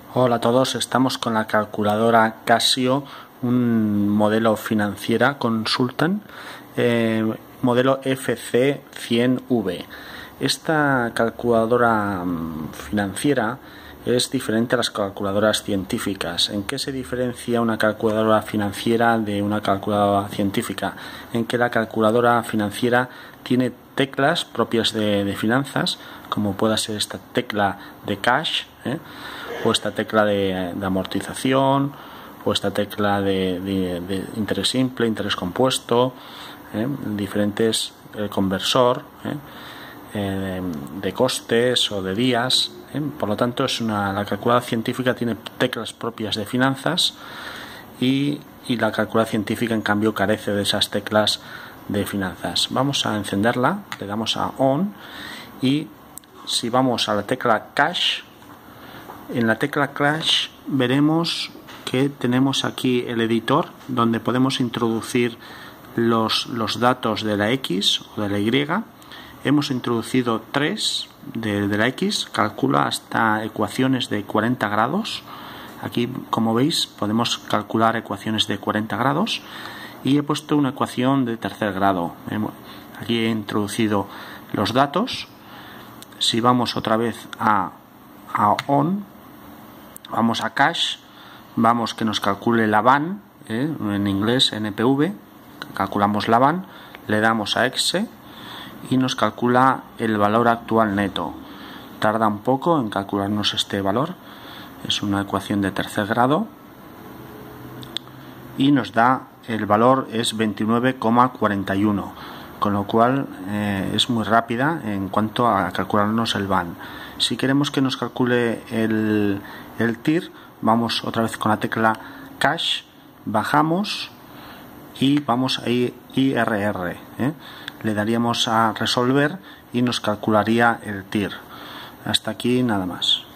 Hola a todos, estamos con la calculadora Casio, un modelo financiera Consultant, modelo FC100V. Esta calculadora financiera es diferente a las calculadoras científicas. ¿En qué se diferencia una calculadora financiera de una calculadora científica? En que la calculadora financiera tiene teclas propias de finanzas, como pueda ser esta tecla de cash, o esta tecla de amortización, o esta tecla de interés simple, interés compuesto, diferentes conversor, de costes o de días. Por lo tanto, la calculadora científica tiene teclas propias de finanzas y la calculadora científica, en cambio, carece de esas teclas de finanzas. Vamos a encenderla, le damos a On, y si vamos a la tecla Cash, en la tecla Cash veremos que tenemos aquí el editor donde podemos introducir los datos de la X o de la Y. Hemos introducido 3 de la X, calcula hasta ecuaciones de 40 grados. Aquí, como veis, podemos calcular ecuaciones de 40 grados. Y he puesto una ecuación de tercer grado. Aquí he introducido los datos. Si vamos otra vez a On, vamos a Cash, vamos que nos calcule la VAN, en inglés NPV, calculamos la VAN, le damos a Exe y nos calcula el valor actual neto. Tarda un poco en calcularnos este valor, es una ecuación de tercer grado y nos da el valor es 29,41, con lo cual es muy rápida en cuanto a calcularnos el VAN. Si queremos que nos calcule el TIR, vamos otra vez con la tecla Cash, bajamos y vamos a IRR. Le daríamos a resolver y nos calcularía el TIR. Hasta aquí nada más.